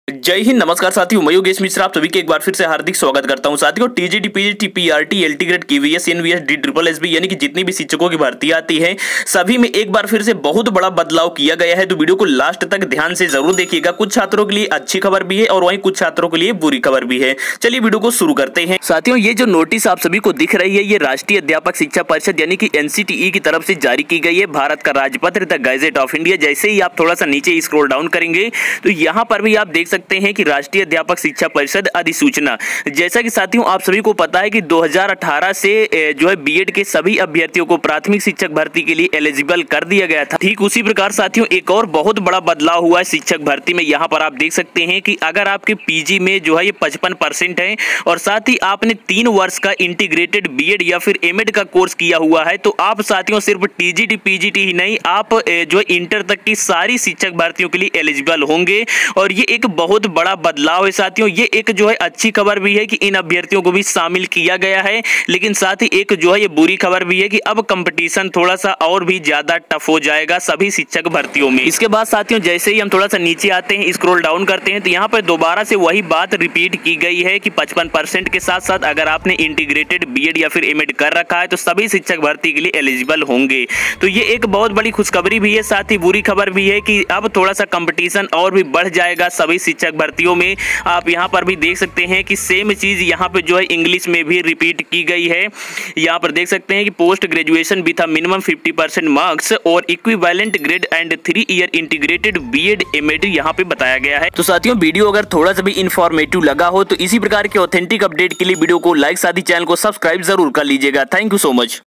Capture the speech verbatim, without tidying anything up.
जय हिंद, नमस्कार साथियों, मैं योगेश मिश्रा आप सभी के एक बार फिर से हार्दिक स्वागत करता हूं। साथियों, TGT, PGT, PRT, LT grade, KVS, NVS, D triple SB यानी कि जितनी भी शिक्षकों की भर्ती आती है सभी में एक बार फिर से बहुत बड़ा बदलाव किया गया है। तो वीडियो को लास्ट तक ध्यान से जरूर देखिएगा। कुछ छात्रों के लिए अच्छी खबर भी है और वहीं कुछ छात्रों के लिए बुरी खबर भी है। चलिए वीडियो को शुरू करते हैं। साथियों, ये जो नोटिस आप सभी को दिख रही है ये राष्ट्रीय अध्यापक शिक्षा परिषद यानी कि एनसीटीई की तरफ से जारी की गई है। भारत का राजपत्र द गैजेट ऑफ इंडिया। जैसे ही आप थोड़ा सा नीचे स्क्रॉल डाउन करेंगे तो यहाँ पर भी आप देख सकते हैं कि राष्ट्रीय अध्यापक शिक्षा परिषद अधिसूचना। जैसा कि साथियों आप सभी को पता है कि दो हज़ार अठारह से जो है बीएड के सभी अभ्यर्थियों को प्राथमिक शिक्षक भर्ती के लिए एलिजिबल कर दिया गया था। ठीक उसी प्रकार साथियों एक और बहुत बड़ा बदलाव हुआ है शिक्षक भर्ती में। यहाँ पर आप देख सकते हैं कि अगर आपके पीजी में जो है ये पचपन परसेंट है और साथ ही आपने तीन वर्ष का इंटीग्रेटेड बीएड या फिर एमएड का कोर्स किया हुआ है तो आप साथियों सिर्फ टीजीटी पीजीटी ही नहीं, आप जो इंटर तक की सारी शिक्षक भर्तियों के लिए एलिजिबल होंगे। और ये एक बहुत बड़ा बदलाव है साथियों। ये एक जो है अच्छी खबर भी है कि इन अभ्यर्थियों को भी शामिल किया गया है, लेकिन साथ ही एक जो है ये बुरी खबर भी है कि अब कंपटीशन थोड़ा सा और भी ज्यादा टफ हो जाएगा सभी शिक्षक भर्तियों में। इसके बाद साथियों जैसे ही हम थोड़ा सा नीचे आते हैं, स्क्रॉल डाउन करते हैं तो यहाँ पर दोबारा से वही बात रिपीट की गई है कि पचपन परसेंट के साथ साथ अगर आपने इंटीग्रेटेड बीएड या फिर एमएड कर रखा है तो सभी शिक्षक भर्ती के लिए एलिजिबल होंगे। तो ये एक बहुत बड़ी खुशखबरी भी है, साथ ही बुरी खबर भी है कि अब थोड़ा सा कंपटीशन और भी बढ़ जाएगा सभी शिक्षक भर्तियों में। आप यहाँ पर भी देख सकते हैं कि सेम चीज यहाँ पे जो है इंग्लिश में भी रिपीट की गई है। यहाँ पर देख सकते हैं कि post graduation with minimum fifty percent marks और equivalent grade and three year integrated BEd MEd यहाँ पे बताया गया है। तो साथियों वीडियो अगर थोड़ा सा भी इंफॉर्मेटिव लगा हो तो इसी प्रकार के ऑथेंटिक अपडेट के लिए वीडियो को लाइक, साथ ही चैनल को सब्सक्राइब जरूर कर लीजिएगा। Thank you so much.